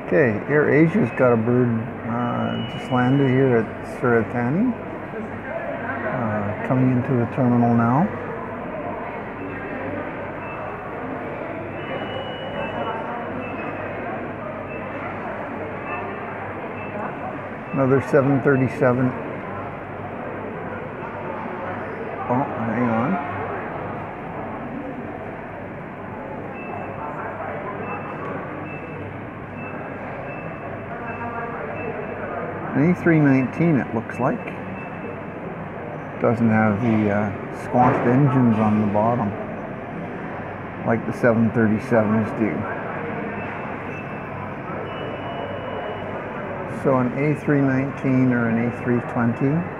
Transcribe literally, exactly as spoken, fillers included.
Okay, Air Asia's got a bird uh, just landed here at Suratani, uh, coming into the terminal now. Another seven thirty-seven. Oh, hang on. An A three nineteen, it looks like. Doesn't have the uh, squashed engines on the bottom like the seven thirty-sevens do. So an A three nineteen or an A three twenty